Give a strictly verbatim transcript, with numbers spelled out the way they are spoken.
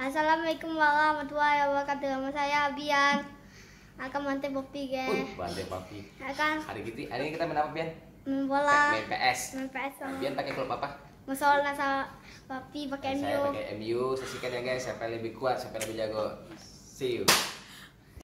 Assalamualaikum warahmatullahi wabarakatuh. Nama saya Bian. Akan bantai Poppy, guys. Uh, bantai Poppy. Akan Hari gitu, hari ini kita main apa, Bian? main bola. Main P S. Main P S sama. Bian pakai klub apa? Musola sama Poppy pakai M U. Saya pakai M U. Saksikan ya guys, siapa yang lebih kuat, siapa yang lebih jago. See you.